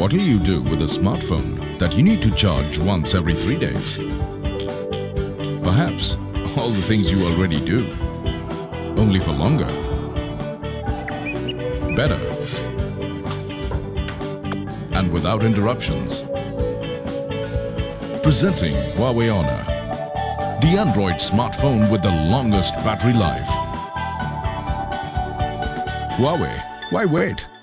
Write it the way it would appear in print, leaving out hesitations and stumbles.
What'll you do with a smartphone that you need to charge once every 3 days? Perhaps all the things you already do, only for longer, better, and without interruptions. Presenting Huawei Honor, the Android smartphone with the longest battery life. Huawei, why wait?